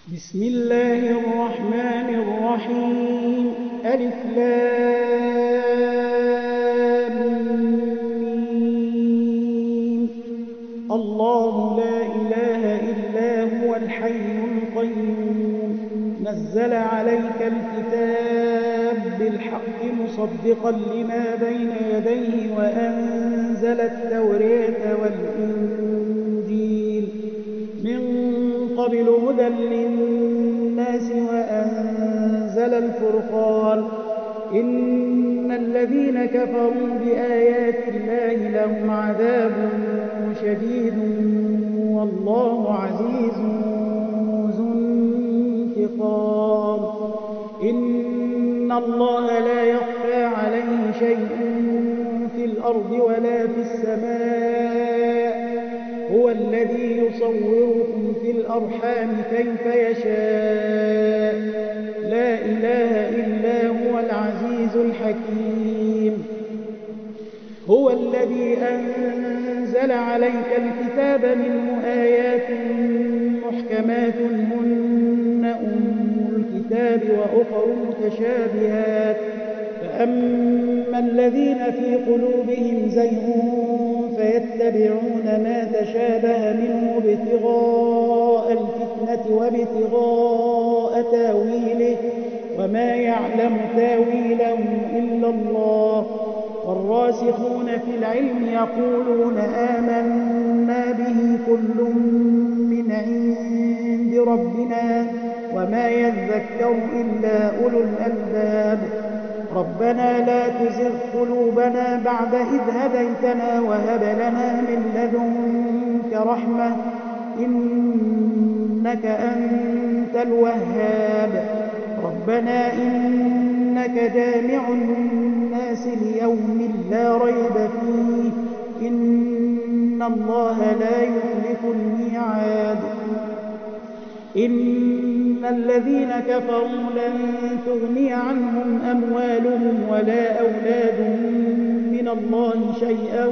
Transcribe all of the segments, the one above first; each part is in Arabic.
بسم الله الرحمن الرحيم. ألف لام ميم. الله لا إله إلا هو الحي القيوم نزل عليك الكتاب بالحق مصدقا لما بين يديه وأنزل التوراة والإنجيل من قبل هدى للناس وأنزل الفرقان إن الذين كفروا بآيات الله لهم عذاب شديد والله عزيز ذو انتقام. إن الله لا يخفى عليه شيء في الأرض ولا في السماء هو الذي يصوركم في الأرحام كيف يشاء لا إله إلا هو العزيز الحكيم. هو الذي أنزل عليك الكتاب منه آيات محكمات هن أم الكتاب وأخر متشابهات فأما الذين في قلوبهم زيغ فيتبعون ما تشابه منه ابتغاء الفتنة وابتغاء تاويله وما يعلم تاويله إلا الله والراسخون في العلم يقولون آمنا به كل من عند ربنا وما يذكر إلا أولو الألباب. ربنا لا تزغ قلوبنا بعد إذ هديتنا وهب لنا من لدنك رحمة إنك أنت الوهاب. ربنا إنك جامع الناس ليوم لا ريب فيه إن الله لا يخلف الميعاد. إن الذين كفروا لن تغني عنهم أموالهم ولا أولادهم من الله شيئا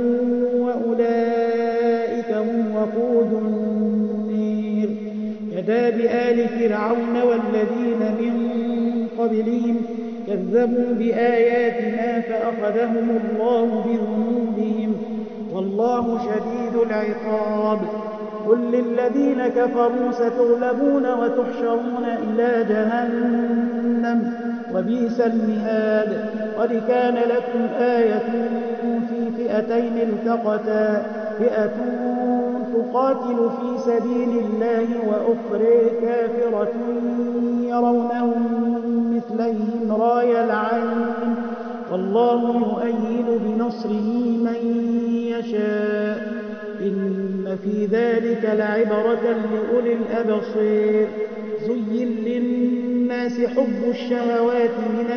وأولئك هم وقود النير. كداب آل فرعون والذين من قبلهم كذبوا بآياتنا فأخذهم الله بذنوبهم والله شديد العقاب. قل للذين كفروا ستغلبون وتحشرون إلى جهنم وبئس المهاد. قد كان لكم آية في فئتين التقتا فئة تقاتل في سبيل الله وأخرى كافرة يرونهم مثليهم رأي العين والله يؤيد بنصره من يشاء إن في ذلك لعبرة لأولي الأبصير. زين للناس حب الشهوات من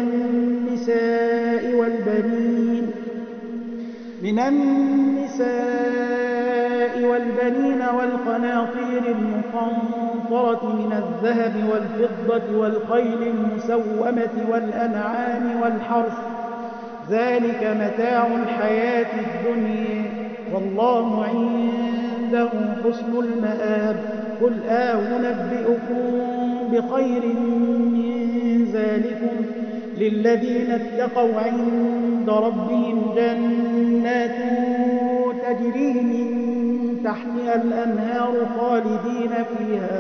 النساء والبنين والقناطير المقنطرة من الذهب والفضة والخيل المسومة والأنعام والحرث ذلك متاع الحياة الدنيا والله عنده حسن المآب. قل أنبئكم بخير من ذلكم للذين اتقوا عند ربهم جنات تجري من تحتها الأنهار خالدين فيها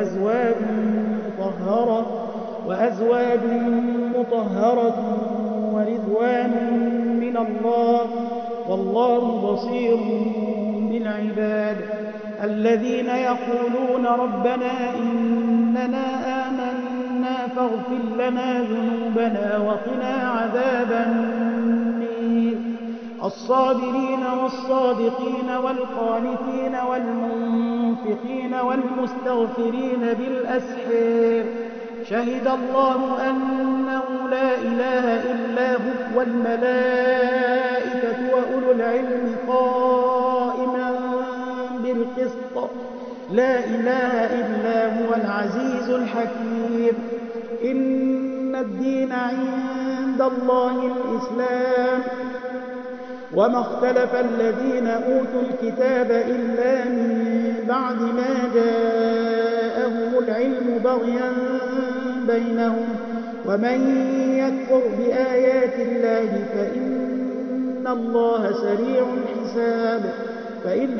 وأزواج مطهرة ورضوان من الله والله بصير بالعباد. الذين يقولون ربنا إننا آمنا فاغفر لنا ذنوبنا وقنا عذاب النير. الصابرين والصادقين والقانتين والمنفقين والمستغفرين بالأسحار شهد الله أنه لا إله إلا هو والملائكة وأولو العلم قائما بالقسط لا إله إلا هو العزيز الحكيم. إن الدين عند الله الإسلام وما اختلف الذين أوتوا الكتاب إلا من بعد ما جاءهم العلم بغيا بينهم ومن يكفر بآيات الله فإن الله سريع الحساب. فإن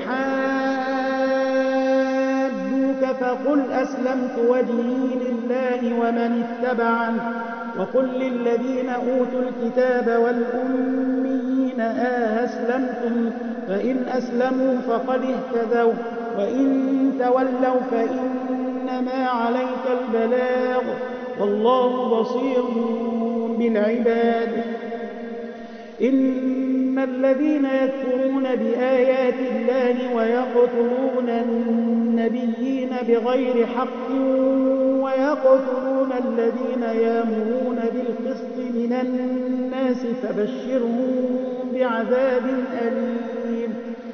حاجوك فقل أسلمت وجهي لله ومن اتبعني وقل للذين أوتوا الكتاب والأميين أسلمتم فإن أسلموا فقد اهتدوا وإن تولوا فإنما عليك البلاغ والله بصير بالعباد. إن الذين يكفرون بآيات الله ويقتلون النبيين بغير حق ويقتلون الذين يأمرون بالقسط من الناس فبشرهم بعذاب أليم.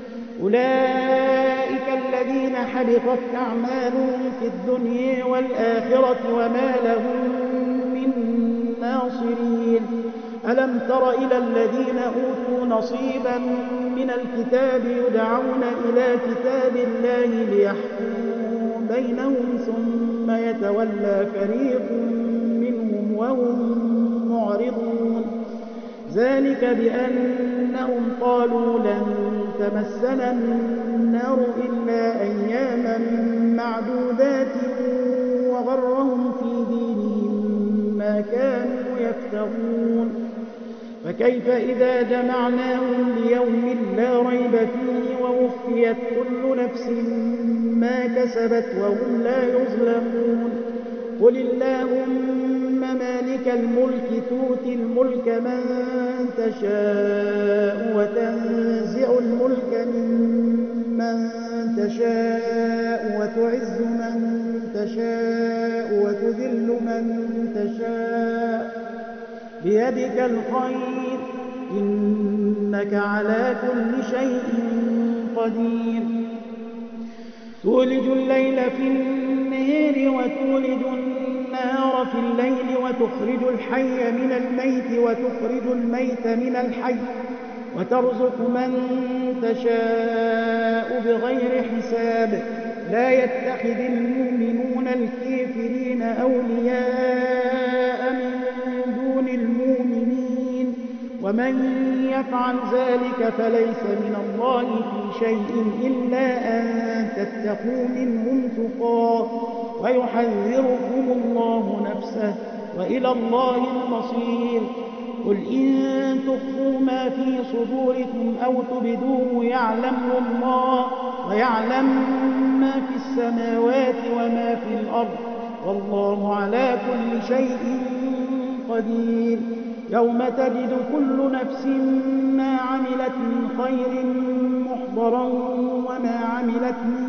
أولئك الذين حبطت أعمالهم في الدنيا والآخرة وما لهم من ناصرين. ألم تر إلى الذين أوتوا نصيبا من الكتاب يدعون إلى كتاب الله ليحكموا بينهم ثم يتولى فريق منهم وهم معرضون. ذلك بأنهم قالوا لن تمسنا النار إلا أياما معدودات وغرهم في دينهم ما كانوا يفترون. فكيف إذا جمعناهم ليوم لا ريب فيه ووفيت كل نفس ما كسبت وهم لا يظلمون. قل اللهم مالك الملك تؤتي الملك من تشاء وتنزع الملك ممن تشاء وتعز من تشاء وتذل من تشاء بيدك الخير إنك على كل شيء قدير. تولج الليل في النهار وتولج النهار في الليل وتخرج الحي من الميت وتخرج الميت من الحي وترزق من تشاء بغير حساب. لا يتخذ المؤمنون الكافرين أولياء من دون المؤمنين ومن يفعل ذلك فليس من الله في شيء إلا أن تتقوا منهم تقاه ويحذركم الله نفسه وإلى الله المصير. قل إن تخفوا ما في صدوركم أو تبدوه يعلمه الله ويعلم ما في السماوات وما في الأرض والله على كل شيء قدير. يوم تجد كل نفس ما عملت من خير محضرا وما عملت من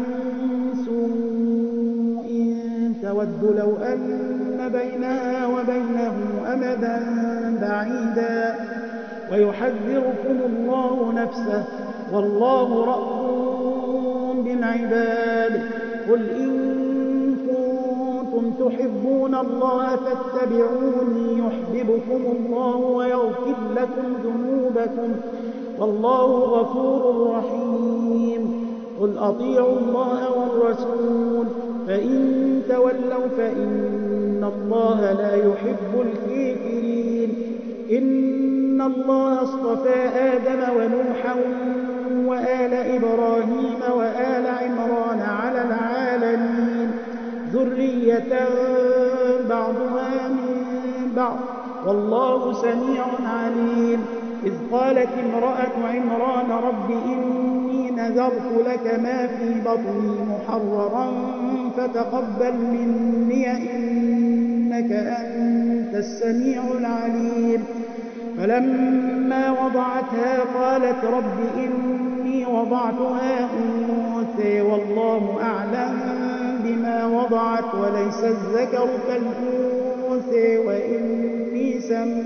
سوء تود لو أن بينها وبينه أمدا بعيدا ويحذركم الله نفسه والله رءوف بالعباد. قل إن كنتم تحبون الله فاتبعوني يحببكم الله ويغفر لكم ذنوبكم والله غفور رحيم. قل أطيعوا الله والرسول فإن تولوا فإن الله لا يحب الكافرين. إن الله اصطفى آدم ونوحا وآل إبراهيم وآل عمران على العالمين ذرية بعضها من بعض والله سميع عليم. إذ قالت امرأة عمران رب إني نذرت لك ما في بطني محررا فتقبل مني إنك أنت السميع العليم. فلما وضعتها قالت رب إني وضعتها أنثى والله أعلم بما وضعت وليس الذكر كالأنثى وإني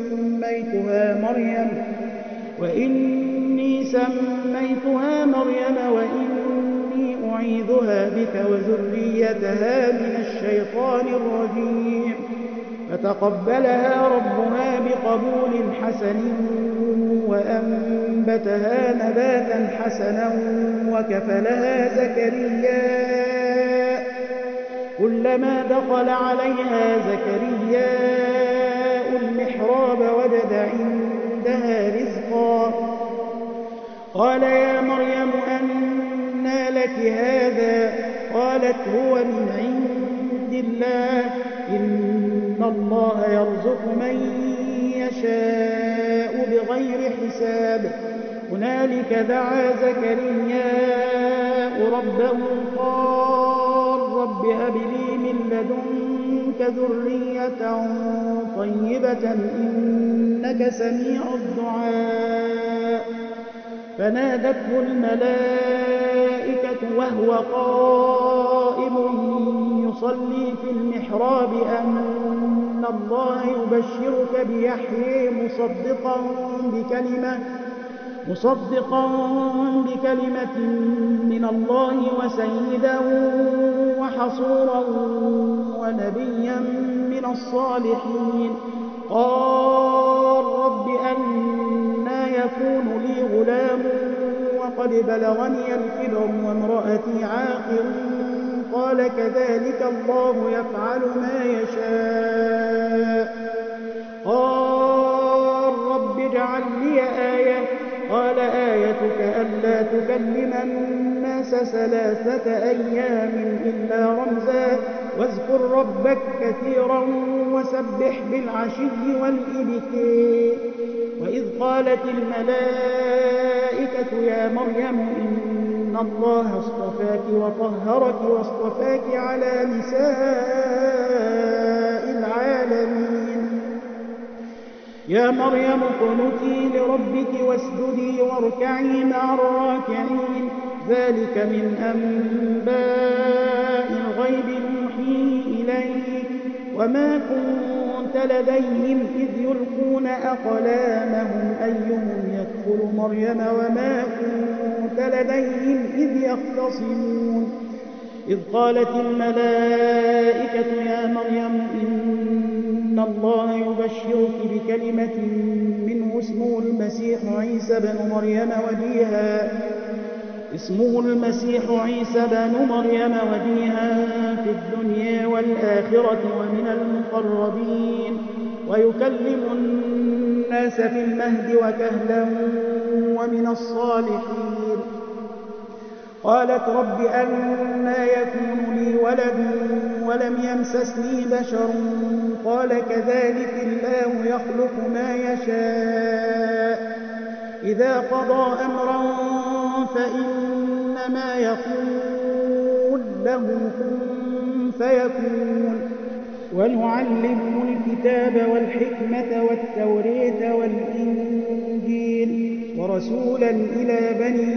سميتها مريم وإني أعيذها بك وذريتها من الشيطان الرجيم. فتقبلها ربها بقبول حسن وأنبتها نباتا حسنا كلما دخل عليها زكرياء المحراب وجد عندها رزقا قال يا مريم أنى لك هذا قالت هو من عند الله إن الله يرزق من يشاء بغير حساب هنالك دعا زكرياء ربه قال رب هب لي من لدنك ذرية طيبة إنك سميع الدعاء فنادته الملائكة وهو قائم يصلي في المحراب أن الله يبشرك بيحيى مصدقا بكلمة من الله وسيدا وحصورا ونبيا من الصالحين قال رب أنى يكون لي غلام وقد بلغني الكبر وامرأتي عاقر قال كذلك الله يفعل ما يشاء قال رب اجعل لي آية قال آيتك ألا تكلم الناس 3 أيام إلا رمزا واذكر ربك كثيرا وسبح بالعشي والإبكار وإذ قالت الملائكة يا مريم إن الله اصطفاك وطهرك واصطفاك على نساء العالمين يا مريم اقنتي لربك واسجدي واركعي مع الراكعين ذلك من أنباء الغيب نوحيه إليك وما كنت لديهم إذ يلقون أقلامهم أيهم يكفل مريم وما كنت لديهم إذ يختصمون إذ قالت الملائكة يا مريم إن الله يبشرك بكلمة منه اسمه المسيح عيسى بن مريم وجيها في الدنيا والآخرة ومن المقربين ويكلم الناس في المهد وكهلا ومن الصالحين قالت رب أنى يكون لي ولد ولم يمسسني بشر قال كذلك الله يخلق ما يشاء إذا قضى أمرا فإنما يقول له كن فيكون ونعلمه الكتاب والحكمة والتورية والإنجيل ورسولا إلى بني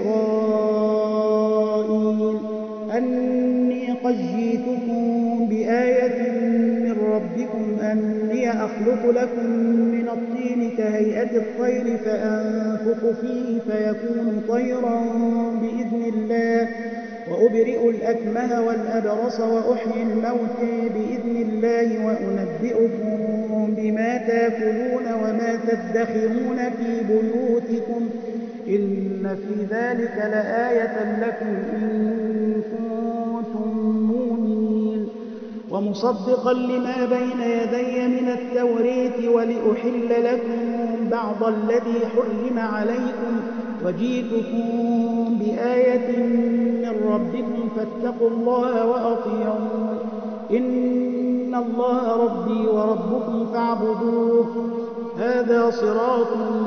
إسرائيل أني قد جئتكم بآية من ربكم أني أخلق لكم من الطين كهيئة الطير فأنفخ فيه فيكون طيرا بإذن الله وأبرئ الأكمه والأبرص وأحيي الموتى بإذن الله وأنبئكم بما تأكلون وما تدخرون في بيوتكم إن في ذلك لآية لكم إن كنتم مؤمنين ومصدقا لما بين يدي من التوريت ولأحل لكم بعض الذي حرم عليكم وجئتكم بآية من ربكم فاتقوا الله وأطيعون إن الله ربي وربكم فاعبدوه هذا صراط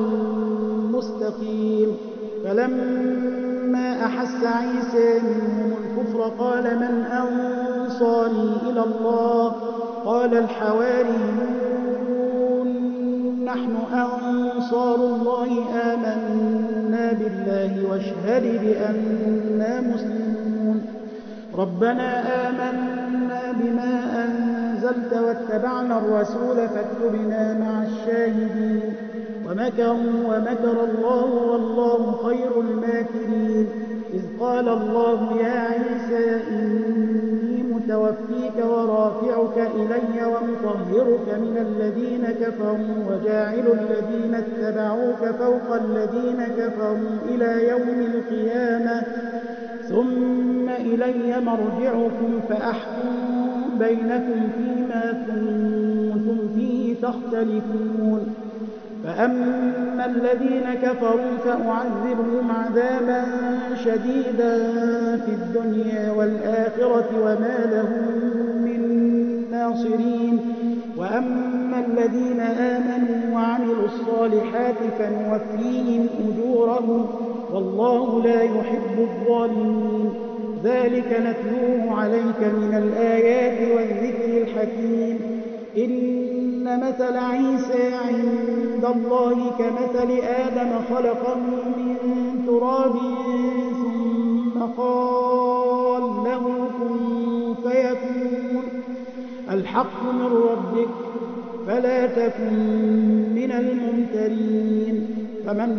مستقيم فلما أحس عيسى منهم الكفر قال من أنصاري إلى الله قال الحواريون نحن أنصار الله آمنا بالله واشهد بأننا مسلمون ربنا آمنا بما أنزلت واتبعنا الرسول فاكتبنا مع الشاهدين ومكروا ومكر الله والله خير الماكرين إذ قال الله يا عيسى إني متوفيك ورافعك إلي ومطهرك من الذين كفروا وجاعل الذين اتبعوك فوق الذين كفروا إلى يوم القيامة ثم إلي مرجعكم فأحكم بينكم فيما كنتم فيه تختلفون فأما الذين كفروا فأعذبهم عذابا شديدا في الدنيا والآخرة وما لهم من ناصرين وأما الذين آمنوا وعملوا الصالحات فنوفيهم أجورهم والله لا يحب الظالمين ذلك نتلوه عليك من الآيات والذكر الحكيم إن مثل عيسى عند الله كمثل آدم خلقه من تراب ثم قال له كن فيكون الحق من ربك فلا تكن من الممترين فمن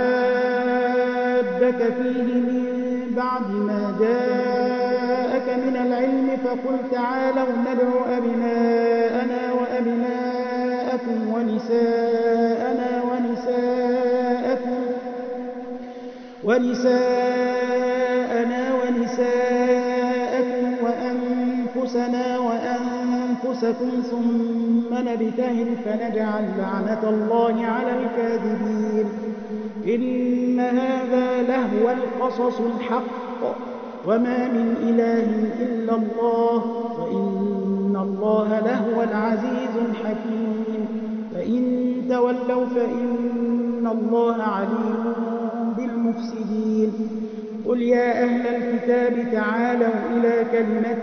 حادك فيه من بعد ما جاءك من العلم فقل تعالوا ندع أبناءنا وأبناءكم ونساءنا ونساءكم وأنفسنا وأنفسكم ثم نبتهل فنجعل لعنة الله على الكاذبين إن هذا لهو القصص الحق وما من إله إلا الله وإن الله لهو العزيز الحكيم فإن تولوا فإن الله عليم بالمفسدين قل يا أهل الكتاب تعالوا إلى كلمة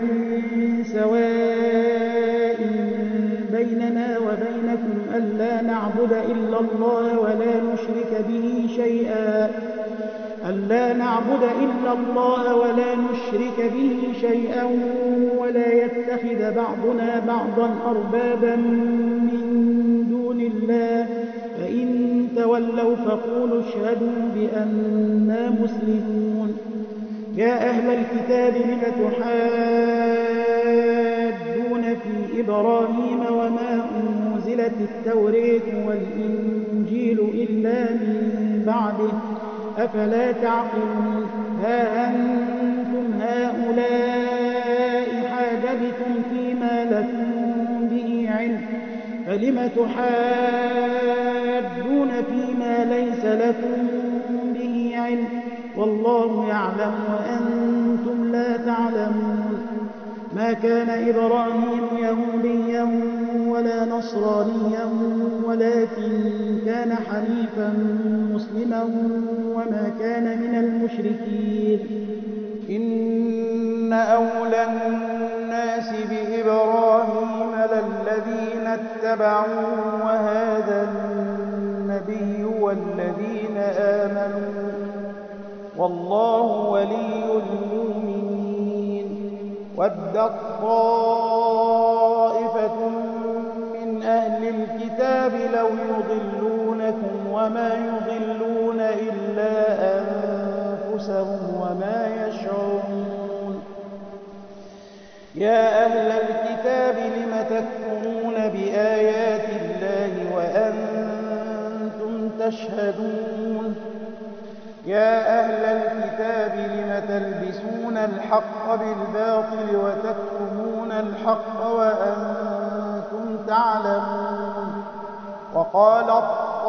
سواء بيننا وبينكم ألا نعبد إلا الله ولا نشرك به شيئا ولا يتخذ بعضنا بعضا أربابا من دون الله فإن تولوا فقولوا اشهدوا بأننا مسلمون يا أهل الكتاب لم تحاجون في إبراهيم وما أنزلت التوراة والإنجيل إلا من بعده أفلا تعقلون ها أنتم هؤلاء حاججتم فيما لكم به علم فلم تحاجون فيما ليس لكم به علم والله يعلم وأنتم لا تعلمون ما كان إبراهيم يهوديا ولا نصرانيا ولكن كان حنيفا مسلما وما كان من المشركين إن أولى الناس بإبراهيم للذين اتبعوه وهذا النبي والذين آمنوا والله ولي المؤمنين ودت طائفة من أهل الكتاب لو يضلونكم وما يضلون إلا أنفسهم وما يشعرون يا أهل الكتاب لم تكفرون بآيات الله وأنتم تشهدون يا أهل الكتاب لم تلبسون الحق بالباطل وتكتمون الحق وأنتم تعلمون وقالت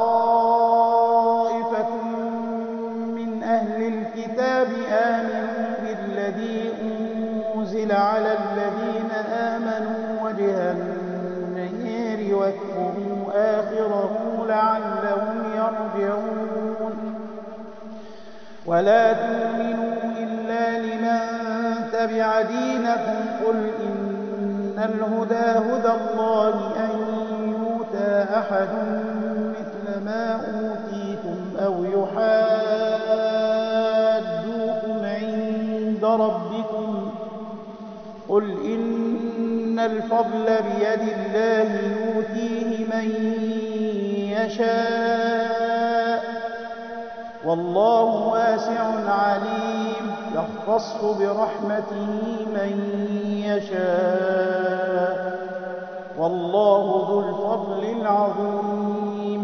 طائفة من أهل الكتاب آمنوا بالذي أنزل على الذين آمنوا وجه النهار واكفروا آخره لعلهم يرجعون ولا تؤمنوا إلا لمن تبع دينكم قل إن الهدى هدى الله أن يؤتى أحد مثل ما أوتيتم أو يحاجوكم عند ربكم قل إن الفضل بيد الله يؤتيه من يشاء والله واسع عليم يختص برحمته من يشاء والله ذو الفضل العظيم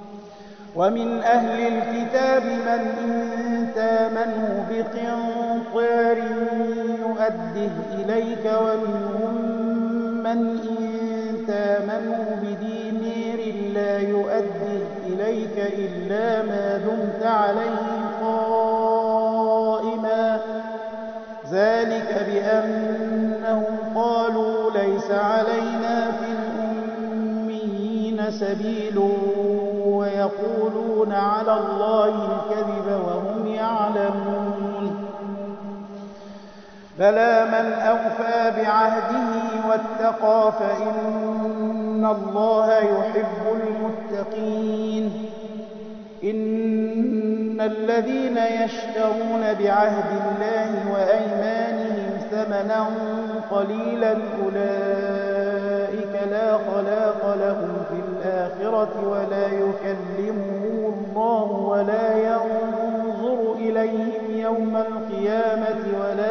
ومن أهل الكتاب من إن تامنه بقنطار مقدار يؤده إليك ومنهم من إن تامنه بدينار لا يؤده إليك إلا ما دمت عليه قائما ذلك بأنهم قالوا ليس علينا في الأميين سبيل ويقولون على الله الكذب وهم يعلمون بلى من أوفى بعهده واتقى فإن الله يحب المتقين إن الذين يشترون بعهد الله وأيمانهم ثمنا قليلا أولئك لا خلاق لهم في الآخرة ولا يكلمهم الله ولا ينظر إليهم يوم القيامة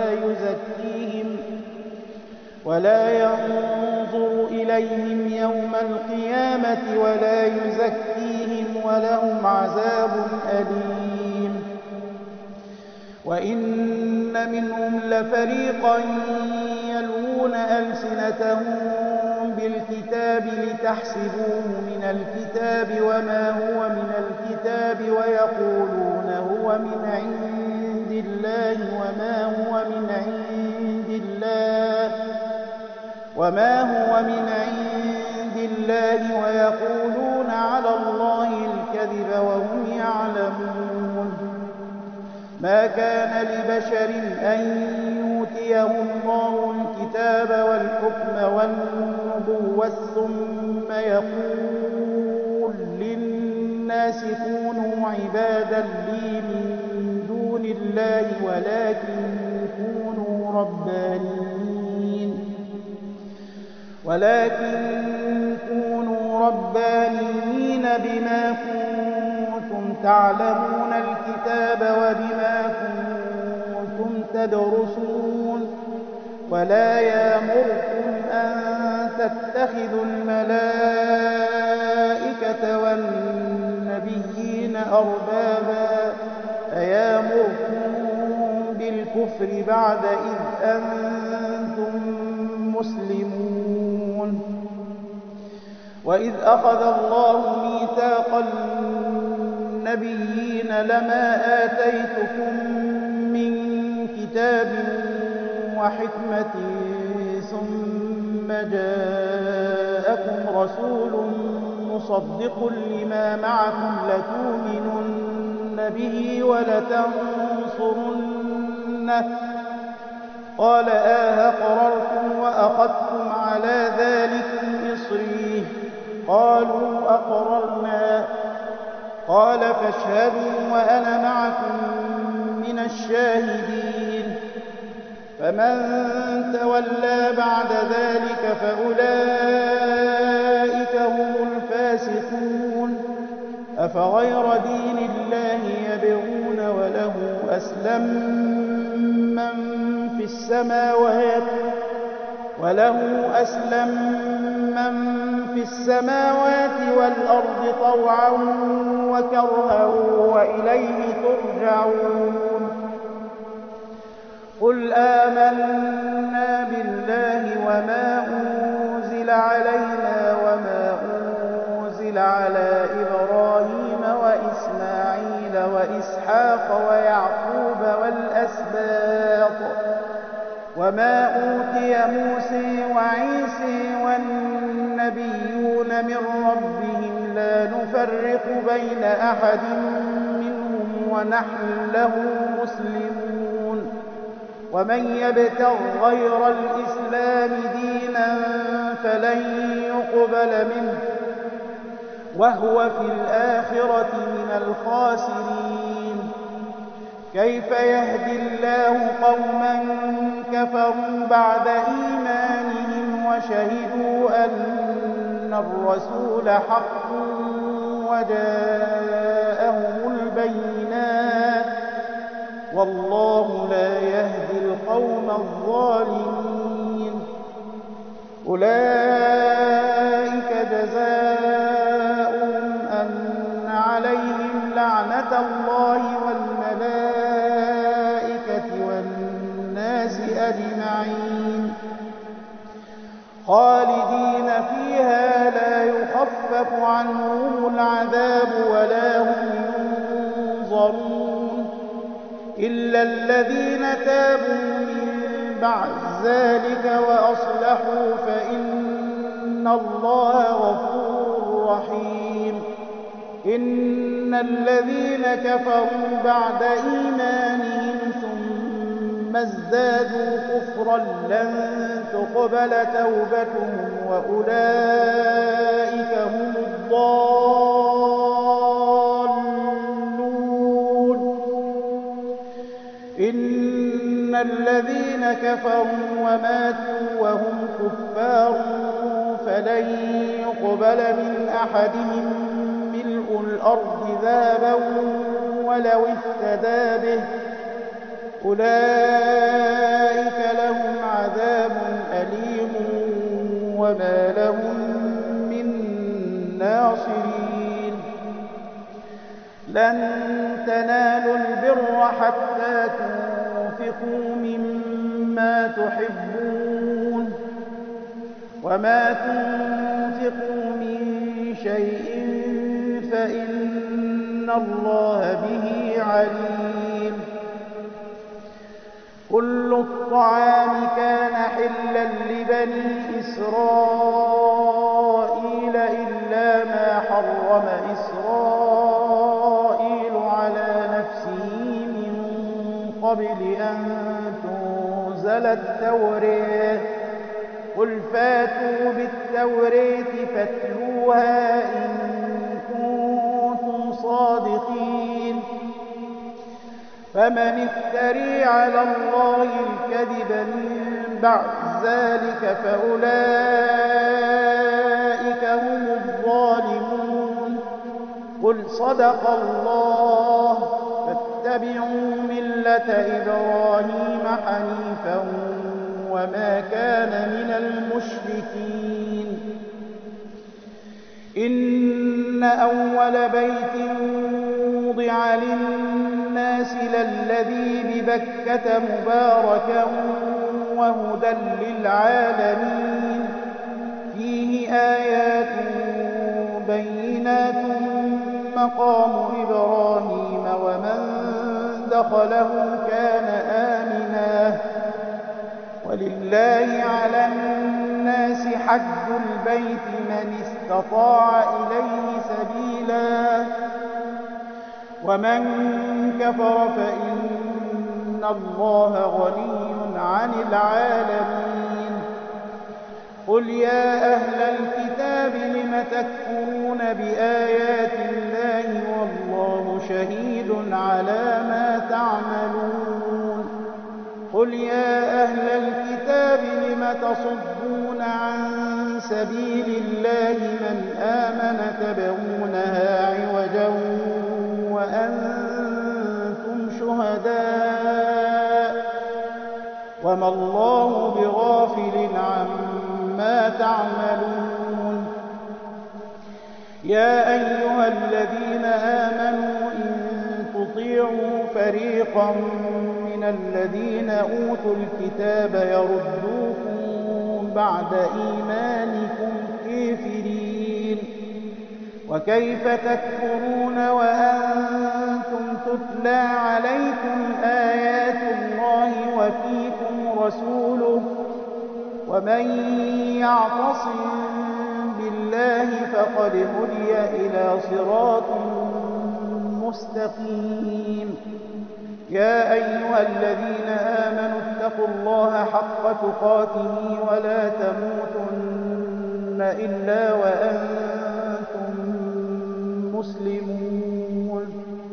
ولا يزكيهم ولهم عذاب أليم وإن منهم لفريقا يلوون ألسنتهم بالكتاب لتحسبوه من الكتاب وما هو من الكتاب ويقولون هو من عند الله ويقولون على الله الكذب وهم يعلمون ما كان لبشر أن يؤتيه الله الكتاب والحكم والنبوة ثم يقول للناس كونوا عبادا لي من دون الله ولكن كونوا ربانيين بما كنتم تعلمون الكتاب وبما كنتم تدرسون ولا يأمركم أن تتخذوا الملائكة والنبيين أربابا أيامركم بالكفر بعد إذ أنتم مسلمون وإذ أخذ الله ميثاق النبيين لما آتيتكم من كتاب وحكمة ثم جاءكم رسول مصدق لما معكم لتؤمنن به ولتنصرنه قال أقررتم وأخذتم على ذلكم إصري قالوا أقررنا قال فاشهدوا وأنا معكم من الشاهدين فمن تولى بعد ذلك فأولئك هم الفاسقون أفغير دين الله يبغون وله أسلم من في السماوات والأرض طوعا وكرها وإليه ترجعون قل آمنا بالله وما أنزل علينا وما أنزل على إبراهيم وإسماعيل وإسحاق ويعقوب والأسباط وما أوتي موسى وعيسى والنبيون من ربهم لا نفرق بين أحد منهم ونحن له مسلمون ومن يبتغ غير الإسلام دينا فلن يقبل منه وهو في الآخرة من الخاسرين كيف يهدي الله قوما كفروا بعد إيمانهم وشهدوا أن الرسول حق وجاءهم البينات والله لا يهدي القوم الظالمين أولئك جزاؤهم أن عليهم لعنة الله والملائكة والناس خالدين فيها لا يخفف عنهم العذاب ولا هم ينظرون إلا الذين تابوا من بعد ذلك وأصلحوا فإن الله غفور رحيم إن الذين كفروا بعد إيمانهم ثم ازدادوا كفرا لن تقبل توبتهم وأولئك هم الضالون إن الذين كفروا وماتوا وهم كفار فلن يقبل من أحدهم ملء الأرض ذهبا ولو افتدى به أولئك لهم عذاب أليم وما لهم من ناصرين لن تنالوا البر حتى تنفقوا مما تحبون وما تنفقوا من شيء فإن الله به عليم كل الطعام كان حلا لبني إسرائيل إلا ما حرم إسرائيل على نفسه من قبل أن تنزل التوراة قل فاتوا بالتوراة فاتلوها إن كنتم صادقين فمن افتري على الله الكذب من بعد ذلك فأولئك هم الظالمون قل صدق الله فاتبعوا ملة إبراهيم حنيفا وما كان من المشركين إن أول بيت وضع للناس للذي ببكة مباركا وهدى للعالمين فيه آيات بينات مقام إبراهيم ومن دخله كان آمنا ولله على الناس حج البيت من استطاع إليه سبيلا ومن كفر فإن الله غني عن العالمين قل يا أهل الكتاب لم تكفرون بآيات الله والله شهيد على ما تعملون قل يا أهل الكتاب لم تصدون عن سبيل الله من آمن تبغونها عوجا وأنتم شهداء وما الله بغافل عما تعملون يا أيها الذين آمنوا إن تطيعوا فريقا من الذين أوتوا الكتاب يردوكم بعد إيمانكم كافرين وكيف تكفرون وأنتم تتلى عليكم آيات الله وفيكم رسوله ومن يعتصم بالله فقد هدي إلى صراط مستقيم يا أيها الذين آمنوا اتقوا الله حق تقاته ولا تموتن إلا وأنتم مسلمون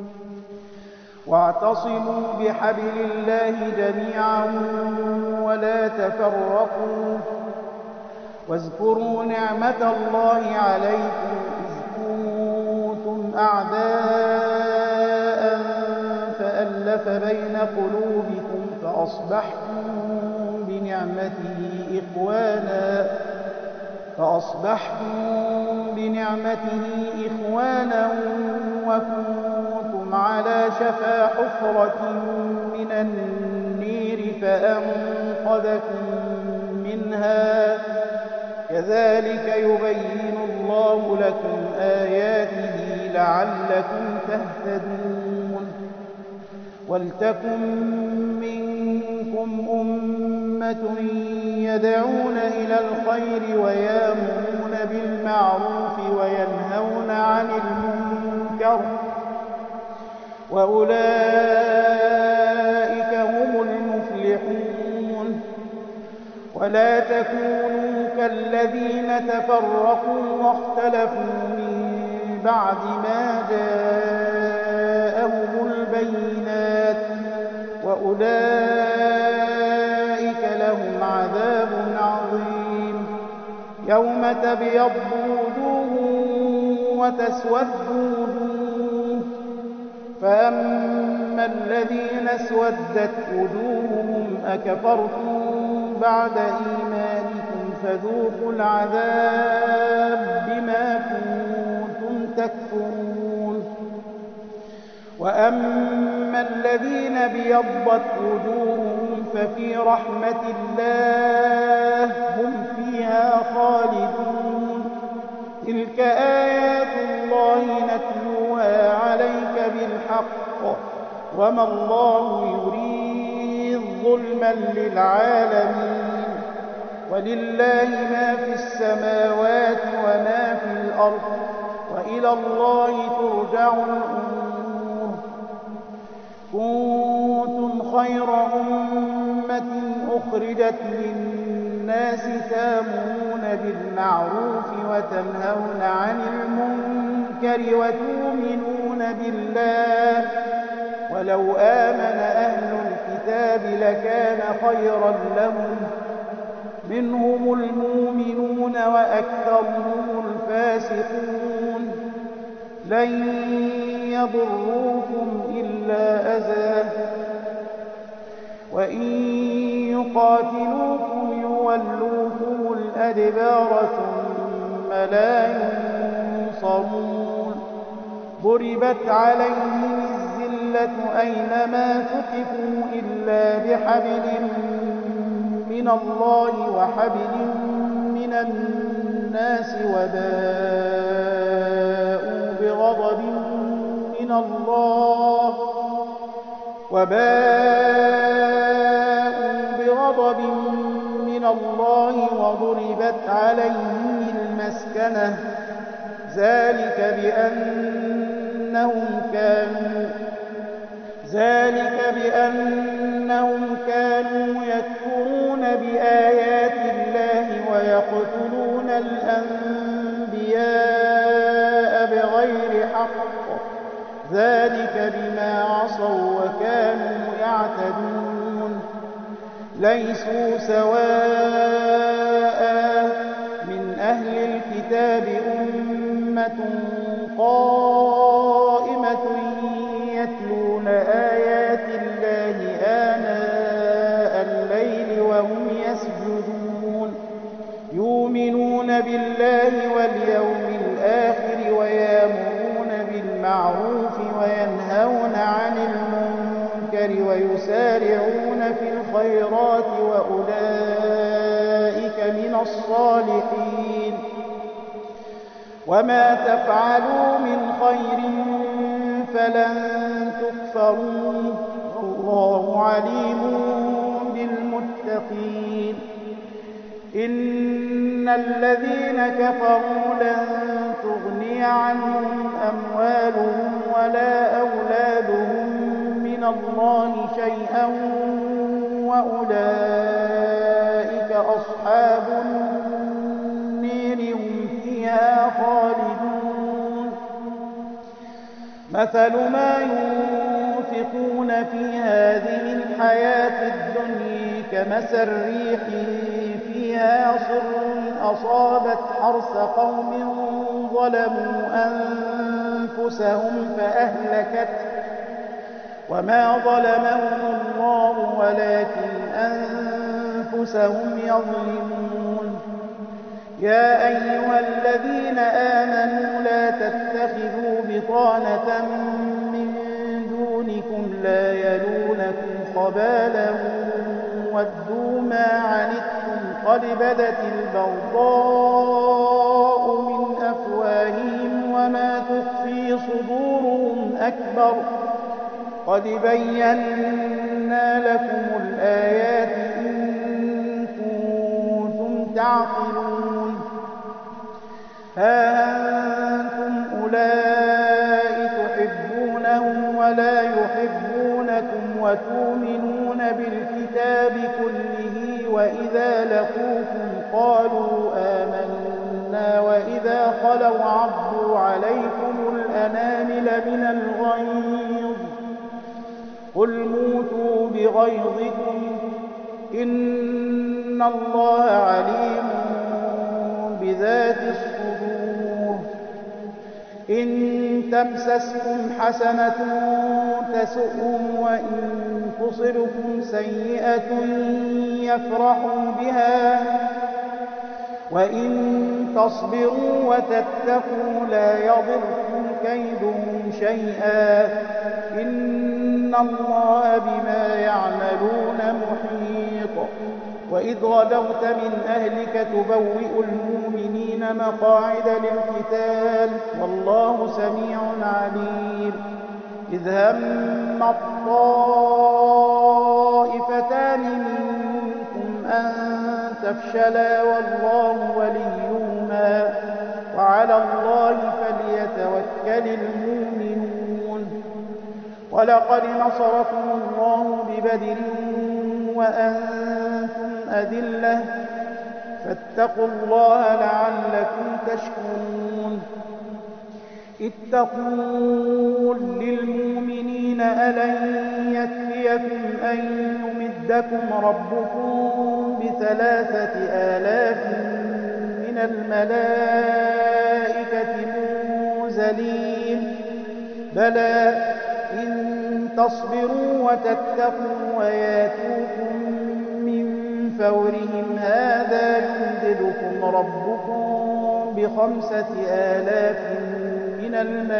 واعتصموا بحبل الله جميعا ولا تفرقوا واذكروا نعمة الله عليكم إذ كنتم أعداء فألف بين قلوبكم فأصبحتم بنعمته إخوانا وكنتم على شفا حفرة من النير فأنقذكم منها كذلك يبين الله لكم آياته لعلكم تهتدون ولتكن منكم أمة يدعون إلى الخير ويأمرون بالمعروف وينهون عن المنكر وأولئك هم المفلحون ولا تكونوا كالذين تفرقوا واختلفوا من بعد ما جاءهم البينات وأولئك لهم عذاب عظيم يوم تبيض وجوه وتسود وجوه فأما الذين اسودت وجوههم أكفرتم بعد إيمانكم فذوقوا العذاب بما كنتم تكفرون وأما الذين ابيضت وجوههم ففي رحمة الله هم فيها خالدون تلك آيات الله نتلوها عليك بالحق وما الله يريد ظلما للعالمين ولله ما في السماوات وما في الأرض وإلى الله ترجع الأمور كنتم خير أمة أخرجت للناس تأمرون بالمعروف وتنهون عن المنكر وتؤمنون بالله ولو آمن أهل الكتاب لكان خيرا لهم منهم المؤمنون وأكثرهم الفاسقون لن يضروكم إلا أذى وإن يقاتلوكم يولوكم الأدبار ثم لا ينصرون ضربت عليهم الذلة أينما ثقفوا إلا بحبل من الله وحبل من الناس وباءوا بغضب من الله وضربت عليهم المسكنة ذلك بأنهم كانوا يكفرون بآيات الله ويقتلون الأنبياء بغير حق ذلك بما عصوا وكانوا يعتدون ليسوا سواء من أهل الكتاب أمة قائمة يتلون آيات الله آناء الليل وهم يسجدون يؤمنون بالله واليوم الآخر ويأمرون بالمعروف وينهون عن المنكر ويسارعون في الخيرات وأولئك من الصالحين وما تفعلوا من خير فلن تكفروا والله عليم بالمتقين إن الذين كفروا لن تغني عنهم أموالهم ولا أولادهم من الله شيئا وأولئك أصحاب النير هم فيها خالدون مثل ما ينفقون في هذه الحياة الدنيا كمثل ريح فيها صر أصابت حرث قوم ظلموا أنفسهم فأهلكته وما ظلمهم الله ولكن أنفسهم يظلمون يا أيها الذين آمنوا لا تتخذوا بطانة من دونكم لا يلونكم خبالا ودوا ما عنتم قد بدت البغضاء أكبر قد بينا لكم الآيات إن كنتم تعقلون ها أنتم أولئك تحبونهم ولا يحبونكم وتؤمنون بالكتاب كله وإذا لقوكم قالوا آمنا وإذا خلوا عضوا عليكم الأنامل من الغيظ قل موتوا بغيظكم إن الله عليم بذات الصدور إن تمسسكم حسنة تسؤهم وإن تصبكم سيئة يفرحوا بها وإن تصبروا وتتقوا لا يضركم كيدهم شيئا إن الله بما يعملون محيط وإذ غدوت من أهلك تبوئ المؤمنين مقاعد للقتال والله سميع عليم إذ هم الطائفتان منكم أن تفشلا والله وليهما وعلى الله فليتوكل المؤمنون ولقد نصركم الله ببدر وأنتم أذلة فاتقوا الله لعلكم تشكرون إذ تقول للمؤمنين ألن يكفيكم أن يمدكم ربكم ب3,000 من الملائكة منزلين بلى إن تصبروا وتتقوا وياتوكم من فورهم هذا يمددكم ربكم ب5,000 من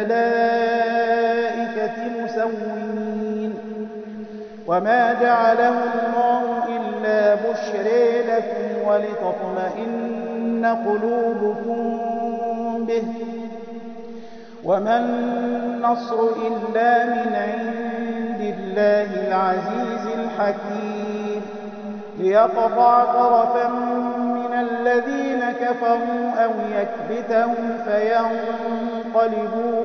الملائكة مسومين وما جعله الله إلا بشرى لكم ولتطمئن قلوبكم به وما النصر إلا من عند الله العزيز الحكيم ليقطع طرفا من الذين كفروا أو يكبتهم فينقلبوا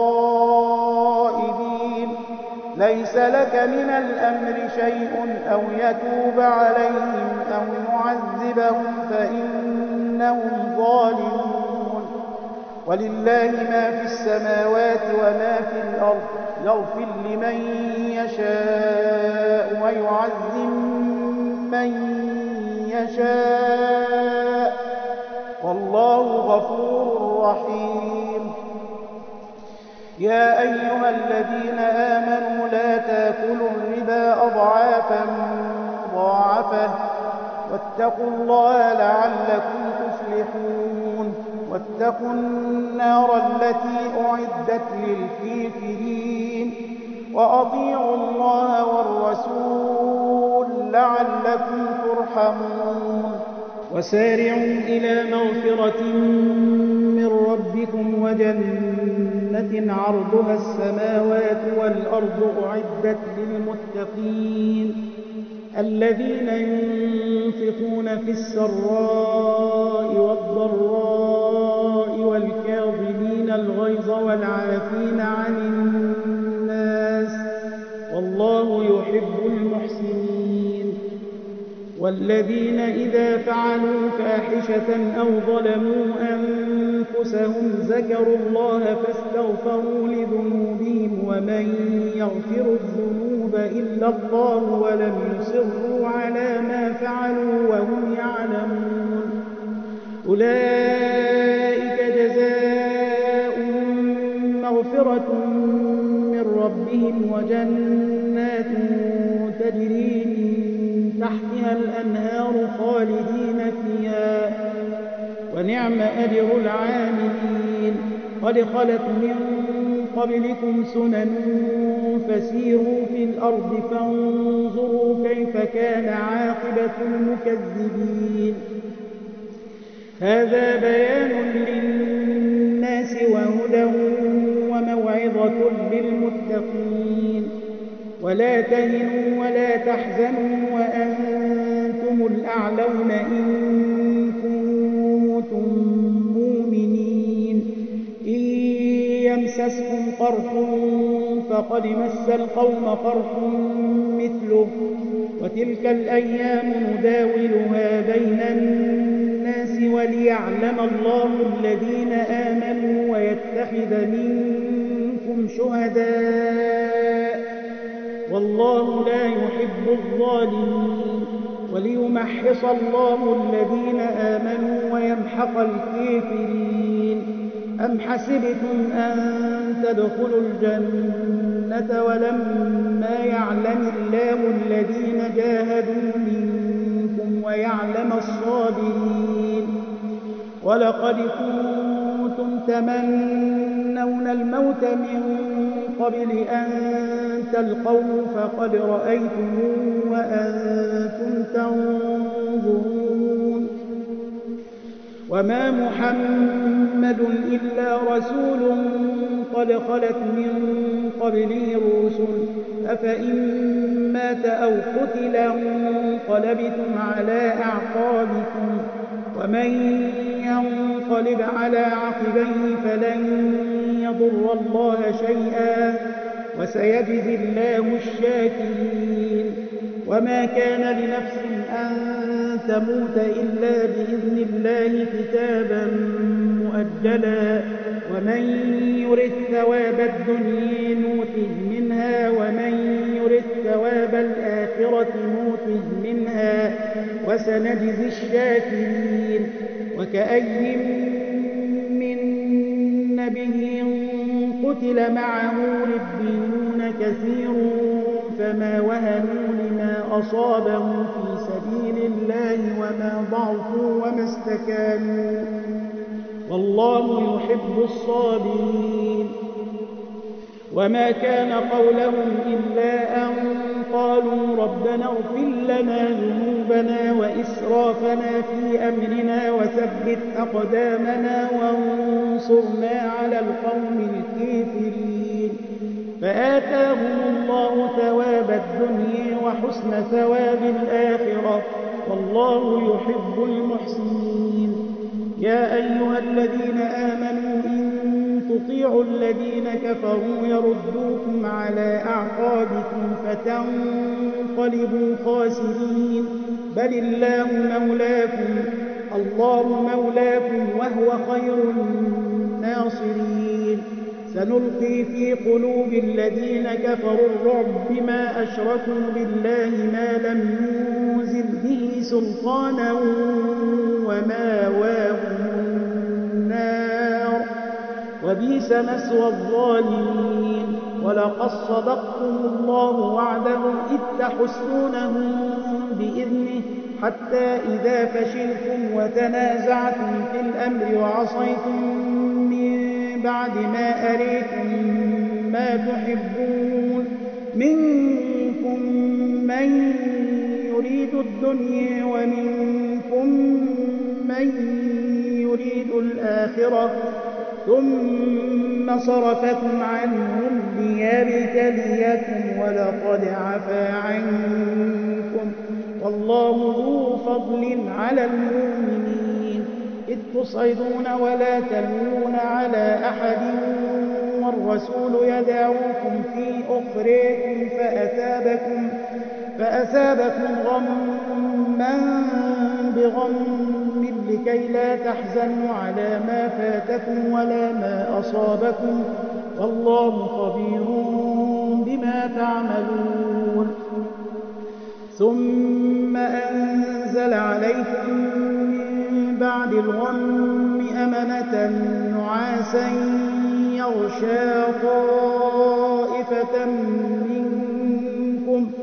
خائبين ليس لك من الأمر شيء أو يتوب عليهم أو يعذبهم فإنهم ظالمون ولله ما في السماوات وما في الأرض يغفر لمن يشاء ويعذب من يشاء والله غفور رحيم يا أيها الذين آمنوا لا تاكلوا الربا أضعافا مضاعفة واتقوا الله لعلكم تفلحون واتقوا النار التي أعدت للكافرين وأطيعوا الله والرسول لعلكم ترحمون وسارعوا إلى مغفرة من ربكم وجنة عرضها السماوات والأرض أعدت للمتقين الذين ينفقون في السراء والضراء والكاظمين الغيظ والعافين عن الناس والله يحب المحسنين والذين إذا فعلوا فاحشة أو ظلموا أنفسهم ذكروا الله فاستغفروا لذنوبهم ومن يغفر الذنوب إلا الله ولم يصروا على ما فعلوا وهم يعلمون أولئك جزاؤهم مغفرة من ربهم وجنات تجري من تحتها الأنهار خالدين فيها ونعم أجر العاملين قد خلت من قبلكم سنن فسيروا في الأرض فانظروا كيف كان عاقبة المكذبين هذا بيان للناس وهدى وموعظة للمتقين للمتقين. ولا تهنوا ولا تحزنوا وأنتم الأعلون إن كنتم مؤمنين. إن يمسسكم قرح فقد مس القوم قرح مثله وتلك الأيام نداولها بين الناس وليعلم الله الذين آمنوا ويتخذ منكم شهداء والله لا يحب الظالمين. وليمحص الله الذين آمنوا ويمحق الكافرين. أم حسبتم أن تدخلوا الجنة ولما يعلم الله الذين جاهدوا منكم ويعلم الصابرين. ولقد كنتم تمنون الموت من قبل أن تلقوه فقد رأيتموه وأنتم تنظرون. وما محمد إلا رسول قد خلت من قبله الرسل أفإن مات أو قتل انقلبتم على أعقابكم ومن ينقلب على عقبيه فلن يضر الله شيئا وسيجزي الله الشاكرين. وما كان لنفس أن تموت إلا بإذن الله كتابا مؤجلا ومن يرد ثواب الدنيا نوته منها ومن يرد ثواب الآخرة نوته منها وسنجزي الشاكرين. وكأي من نبي قتل معه ربيون كثير فما وهنوا لما أصابهم في سبيل الله وما ضعفوا وما استكانوا والله يحب الصابرين. وما كان قولهم إلا أن قالوا ربنا اغفر لنا ذنوبنا وإسرافنا في أمرنا وثبت أقدامنا وانصرنا على القوم الكافرين. فآتاهم الله ثواب الدنيا وحسن ثواب الآخرة والله يحب المحسنين. يا أيها الذين آمنوا إن تطيعوا الذين كفروا يردوكم على أعقابكم فتنقلبوا خاسرين. بل الله مولاكم وهو خير الناصرين. سنلقي في قلوب الذين كفروا الرعب بما أشركوا بالله ما لم ينزل به سلطانا ومأواهم النار وبئس مثوى الظالمين. ولقد صدقكم الله وعده إذ تحسونهم بإذنه حتى إذا فشلتم وتنازعتم في الأمر وعصيتم بعد ما أريكم ما تحبون منكم من يريد الدنيا ومنكم من يريد الآخرة ثم صرفكم عنهم ليبتليكم ولقد عفا عنكم والله ذو فضل على المؤمنين. إذ تصعدون ولا تلوون على أحد والرسول يدعوكم في أخريكم فأثابكم غما بغم لكي لا تحزنوا على ما فاتكم ولا ما أصابكم والله خبير بما تعملون. ثم أنزل عليكم من بعد الغم أمنة نعاسا يغشى طائفة منكم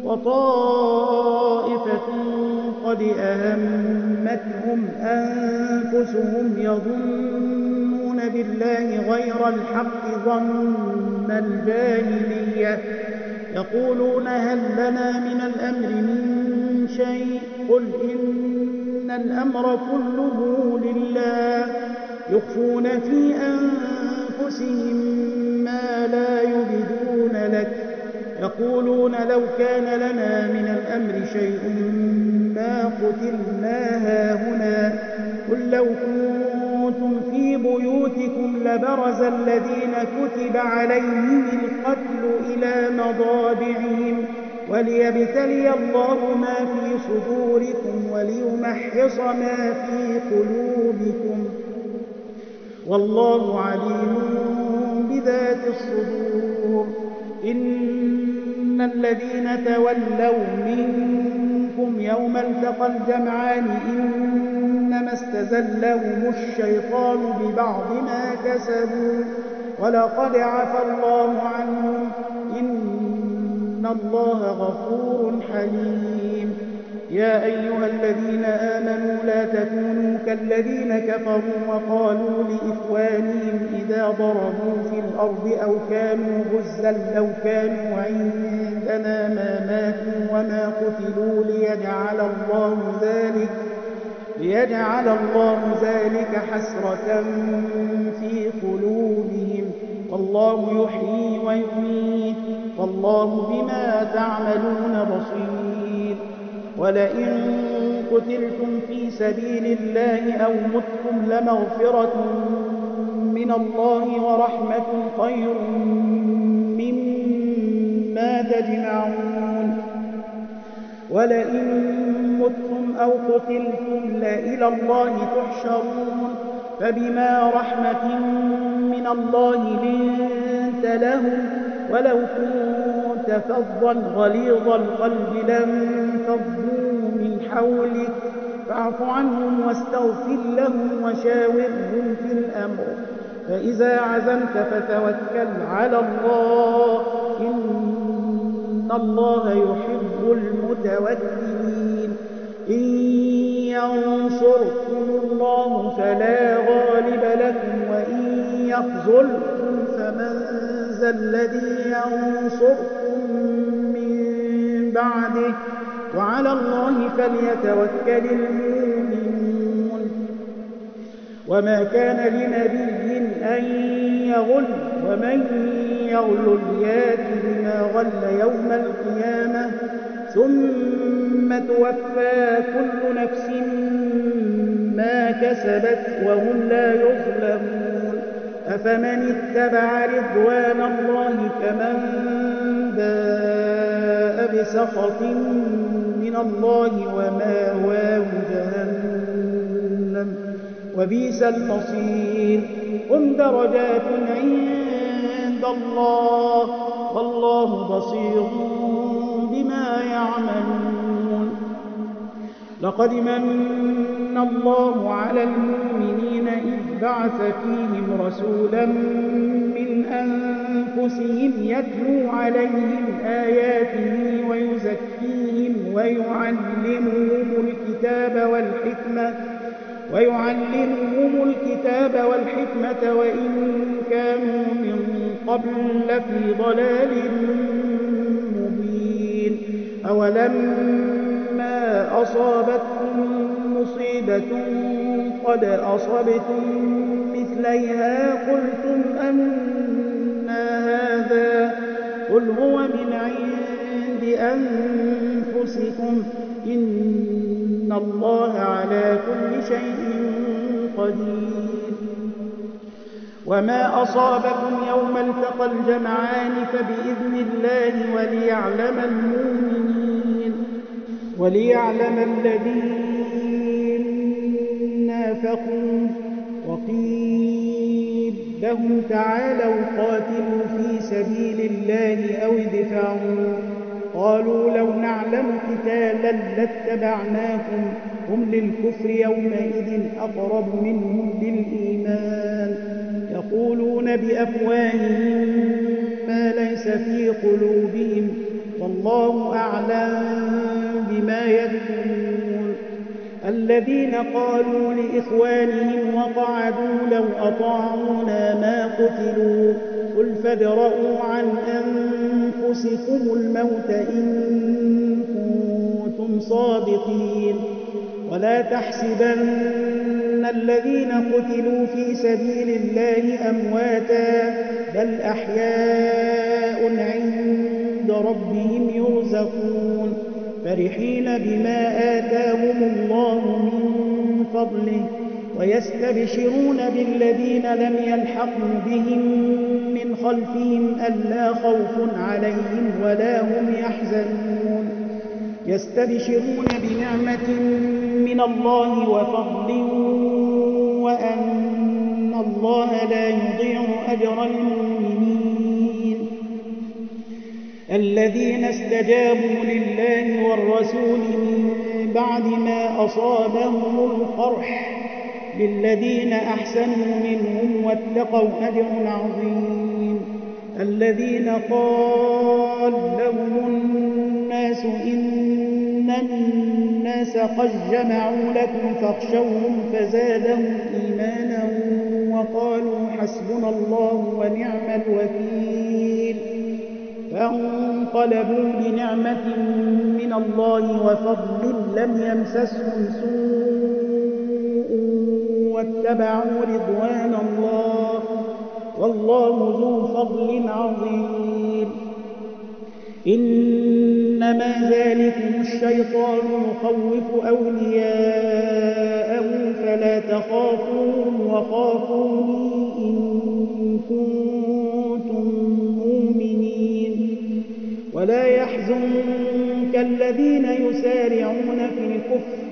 وطائفة قد أهمتهم أنفسهم يظنون بالله غير الحق ظن الجاهلية يقولون هل لنا من الأمر من شيء قل إن الأمر كله لله يخفون في أنفسهم أنفسهم ما لا يبدون لك يقولون لو كان لنا من الأمر شيء ما قتلنا هاهنا قل لو كنتم في بيوتكم لبرز الذين كتب عليهم القتل إلى مضاجعهم وليبتلي الله ما في صدوركم وليمحص ما في قلوبكم والله عليم بذات الصدور إن الذين تولوا منكم يوم التقى الجمعان إنما استزلهم الشيطان ببعض ما كسبوا ولقد عفى الله عنهم إن الله غفور حليم يا أيها الذين آمنوا لا تكونوا كالذين كفروا وقالوا لإخوانهم إذا ضربوا في الأرض أو كانوا غزا لو كانوا عندنا ما ماتوا وما قتلوا ليجعل الله ذلك حسرة في قلوبهم والله يحيي ويميت والله بما تعملون بصير ولئن قتلتم في سبيل الله أو متم لمغفرة من الله ورحمة خير مما تجمعون ولئن متم أو قتلتم لإلى الله تحشرون فبما رحمة من الله لنت لهم ولو كنت فظا غليظ القلب لانفضوا من حولك فاعف عنهم واستغفر لهم وشاورهم في الأمر فإذا عزمت فتوكل على الله إن الله يحب المتوكلين إن ينصركم الله فلا غالب لكم وإن يخذلكم فمن ذا الذي ينصركم من بعده وعلى الله فليتوكل المؤمنون وما كان لنبي أن يغل ومن يغل يات بما غل يوم القيامة ثم توفى كل نفس ما كسبت وهم لا يظلمون أفمن اتبع رضوان الله كمن باء بسخط من الله ومأواه جهنم وبئس المصير هم درجات عند الله والله بصير بما يعملون لقد من الله على المؤمنين إذ بعث فيهم رسولا من أنفسهم يتلو عليهم آياته ويزكيهم ويعلمهم الكتاب والحكمة وإن كانوا من قبل لفي ضلال مبين أولما أصابتكم مصيبة قد أصبتم مثليها قلتم أنى هذا قل هو من عند أنفسكم إن الله على كل شيء قدير وما أصابكم يوم التقى الجمعان فبإذن الله وليعلم الذين نافقوا وقيل لهم تعالوا قاتلوا في سبيل الله أو ادفعوا قالوا لو نعلم قتالا لاتبعناكم هم للكفر يومئذ أقرب منهم للإيمان يقولون بأفواههم ما ليس في قلوبهم والله أعلم بما يكتمون الذين قالوا لإخوانهم وقعدوا لو أطاعونا ما قتلوا قل فادرءوا عن أنفسكم الموت إن كنتم صادقين ولا تحسبن الذين قتلوا في سبيل الله أمواتا بل أحياء عند ربهم يرزقون فرحين بما آتاهم الله من فضله ويستبشرون بالذين لم يلحقوا بهم من خلفهم ألا خوف عليهم ولا هم يحزنون يستبشرون بنعمة من الله وفضل وأن الله لا يضيع أجر المؤمنين الذين استجابوا لله والرسول من بعد ما أصابهم القرح للذين أحسنوا منهم واتقوا أجر عظيم الذين قال لهم الناس إن الناس قد جمعوا لكم فاخشوهم فزادهم إيمانا وقالوا حسبنا الله ونعم الوكيل فانقلبوا بنعمة من الله وفضل لم يمسسهم سوء واتبعوا رضوان الله والله ذو فضل عظيم إنما ذلكم الشيطان يخوف أولياءه فلا تخافوهم وخافوني إن كنتم مؤمنين ولا يحزنك الذين يسارعون في الكفر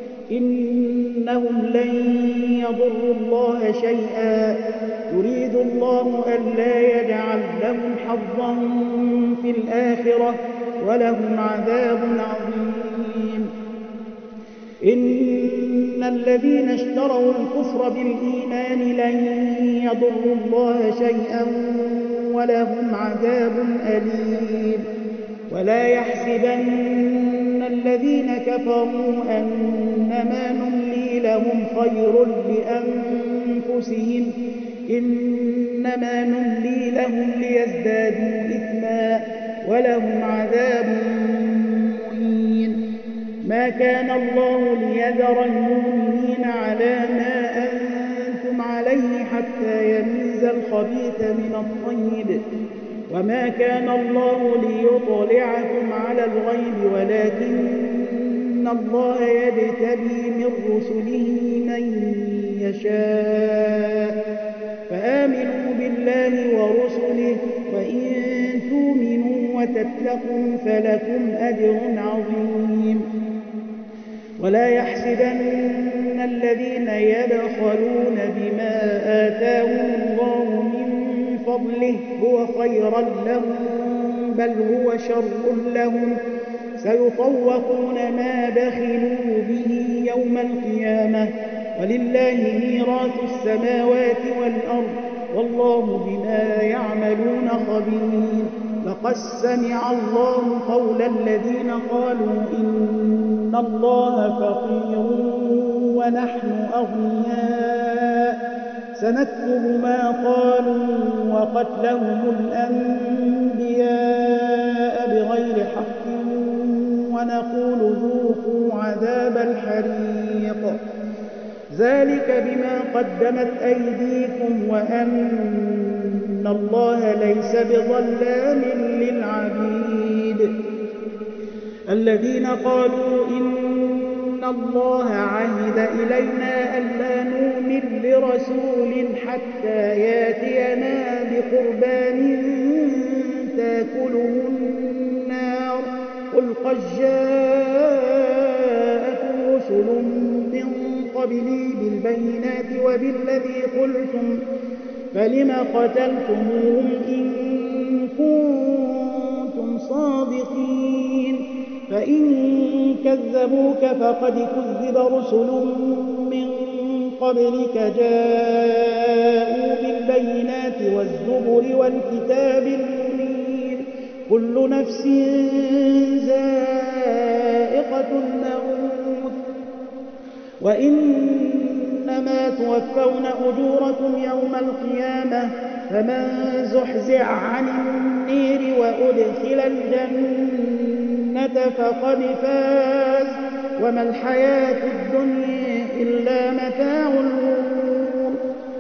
إنهم لن يضروا الله شيئا يريد الله ألا يجعل لهم حظا في الآخرة ولهم عذاب عظيم إن الذين اشتروا الكفر بالإيمان لن يضروا الله شيئا ولهم عذاب أليم ولا يحسبن الذين كفروا أنما نملي لهم خير لأنفسهم إنما نملي لهم ليزدادوا إثما ولهم عذاب مهين ما كان الله ليذر المؤمنين على ما أنتم عليه حتى يميز الخبيث من الطيب وما كان الله ليطلعكم على الغيب ولكن الله يجتبي من رسله من يشاء فآمنوا بالله ورسله وإن تؤمنوا وتتقوا فلكم أجر عظيم ولا يحسبن الذين يبخلون بما آتاهم الله من فضله هو خيرا لهم بل هو شر لهم سيطوقون ما بخلوا به يوم القيامة ولله ميراث السماوات والأرض والله بما يعملون خبير لقد سمع الله قول الذين قالوا إن الله فقير ونحن أغنياء سنكتب ما قالوا وقتلهم الأنبياء بغير حق ونقول ذوقوا عذاب الحريق ذلك بما قدمت أيديكم وأن الله ليس بظلام للعبيد الذين قالوا إن الله عهد إلينا ألا نؤمن لرسول حتى ياتينا بقربان تاكله النار قل قد جاءكم رسل من قبلي بالبينات وبالذي قلتم فلم قتلتموهم إن كنتم صادقين فإن كذبوك فقد كذب رسل من قبلك جاءوا بالبينات والزبر والكتاب المبين كل نفس ذائقة الموت وإنما توفون أجوركم يوم القيامة فمن زحزح عن النير وأدخل الجنة فقد فاز وما الحياة الدنيا إلا متاع الغرور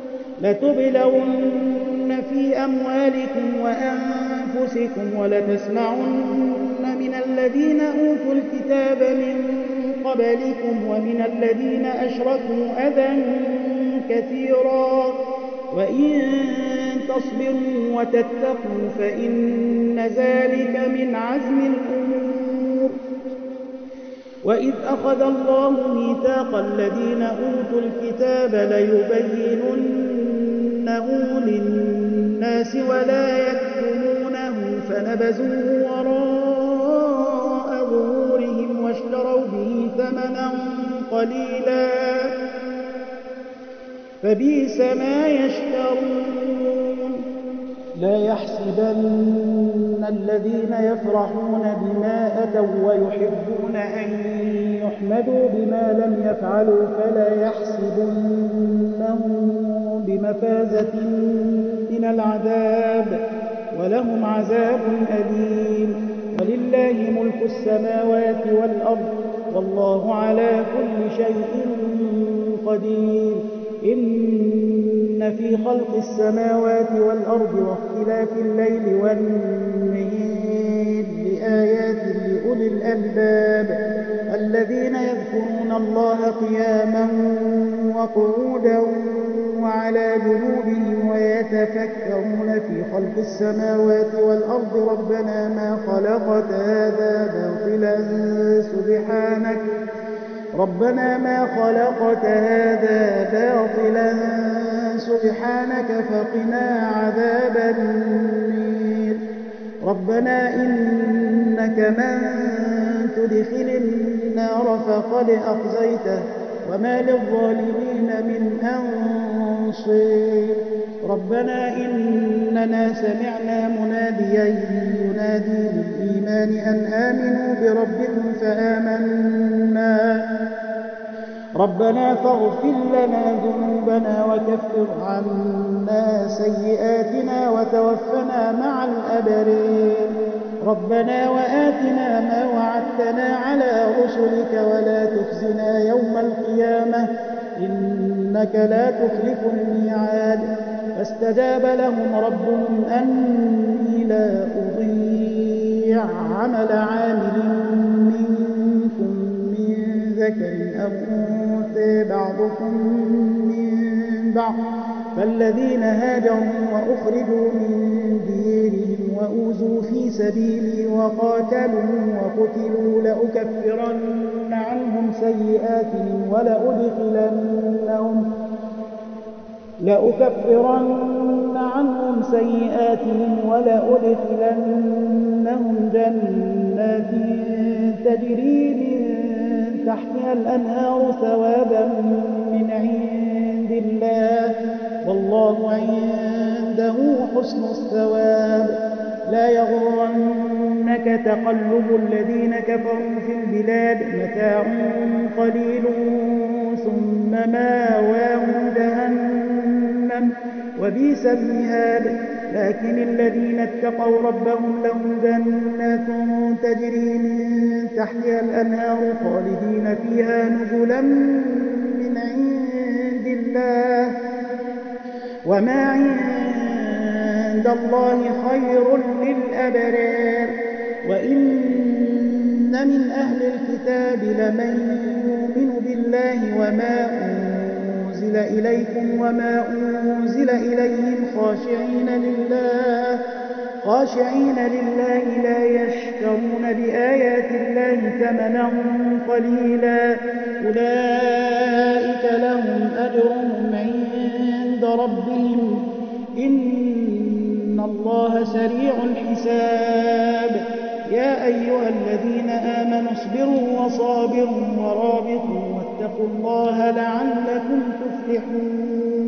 لتبلون في أموالكم وأنفسكم ولتسمعن من الذين أوتوا الكتاب من قبلكم ومن الذين أشركوا أذى كثيرا وإن تصبروا وتتقوا فإن ذلك من عزم الأمور وإذ أخذ الله ميثاق الذين أوتوا الكتاب ليبيننه للناس ولا يكتمونه فنبذوه وراء ظهورهم واشتروا به ثمنا قليلا فبئس ما يشترون لا يحسبن الذين يفرحون بما أتوا ويحبون أن يحمدوا بما لم يفعلوا فلا يحسبنهم بمفازة من العذاب ولهم عذاب أليم ولله ملك السماوات والأرض والله على كل شيء قدير إن في خلق السماوات والأرض واختلاف الليل والنهار لآيات لأولي الألباب الذين يذكرون الله قياما وقعودا وعلى جنوبهم ويتفكرون في خلق السماوات والأرض ربنا ما خلقت هذا باطلا سبحانك فقنا عذاب النير ربنا إنك من تدخل النار فقد أخزيته وما للظالمين من أنصير ربنا إننا سمعنا مناديا ينادي للإيمان أن آمنوا بربكم فآمنا ربنا فاغفر لنا ذنوبنا وكفر عنا سيئاتنا وتوفنا مع الأبرار ربنا وآتنا ما وعدتنا على رسلك ولا تخزنا يوم القيامة إنك لا تخلف الميعاد فاستجاب لهم ربهم أني لا أضيع عمل عامل منكم من ذكر أو أنثى بعضكم من بعض فالذين هاجروا وأخرجوا من ديرهم وأوذوا في سبيلي وقاتلوا وقتلوا لأكفرن عنهم سيئاتهم ولأدخلنهم جنات تجري من تحتها الأنهار ثوابا من عند الله والله عنده حسن الثواب لا يغرنك تقلب الذين كفروا في البلاد متاع قليل ثم ماواهم جهنم وبئس المهاد لكن الذين اتقوا ربهم لهم جنات تجري من تحتها الأنهار خالدين فيها نزلا من عند الله وما عند الله خير للأبرار وإن من أهل الكتاب لمن يؤمن بالله وما أنزل إليكم وما أنزل إليهم خاشعين لله لا يشترون بآيات الله ثمنا قليلا أولئك لهم أجرهم عند ربهم إن الله سريع الحساب يا أيها الذين آمنوا اصبروا وصابروا ورابطوا واتقوا الله لعلكم تفلحون